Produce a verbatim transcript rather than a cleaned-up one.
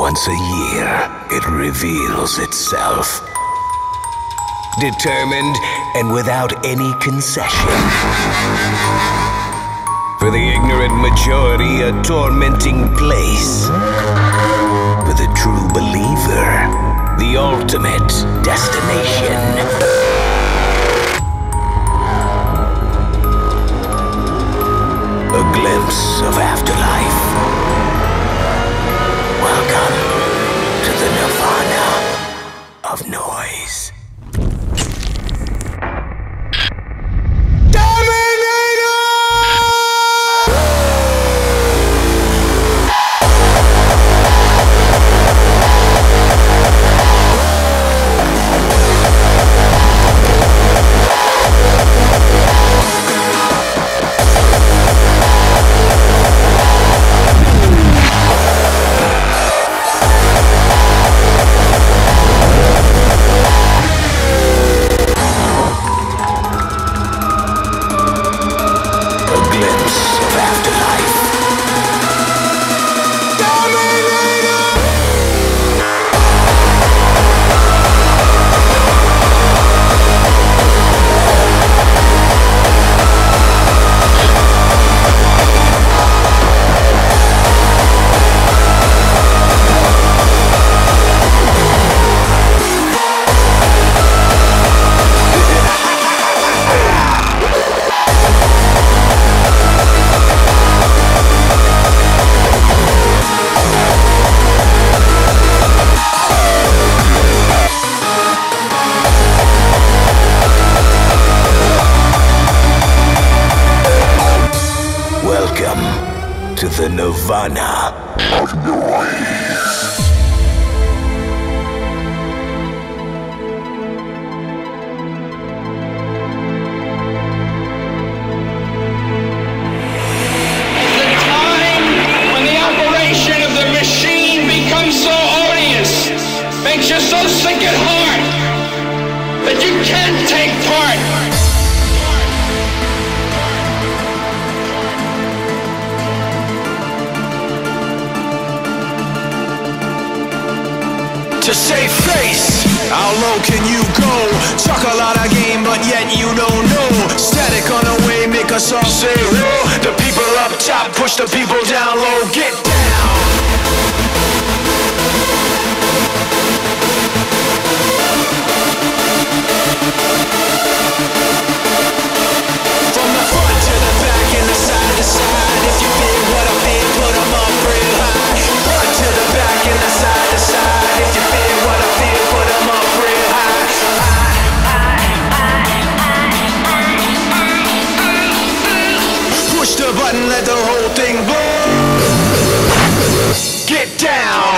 Once a year, it reveals itself. Determined and without any concession. For the ignorant majority, a tormenting place. For the true believer, the ultimate destination. A glimpse of afterlife. Welcome to the nirvana of noise. Dominator! Welcome to the nirvana of noise. The time when the operation of the machine becomes so odious, makes you so sick at heart that you can't take part. To save face, how low can you go? Talk a lot of game, but yet you don't know. Static on the way, make us all say low. The people up top push the people down low. Get down. From the front to the back and the side to side. If you feel what I feel, put 'em up real high. Front to the back and the side to side. If you feel what I feel, put 'em up real high. Push the button, let the whole thing blow. Get down.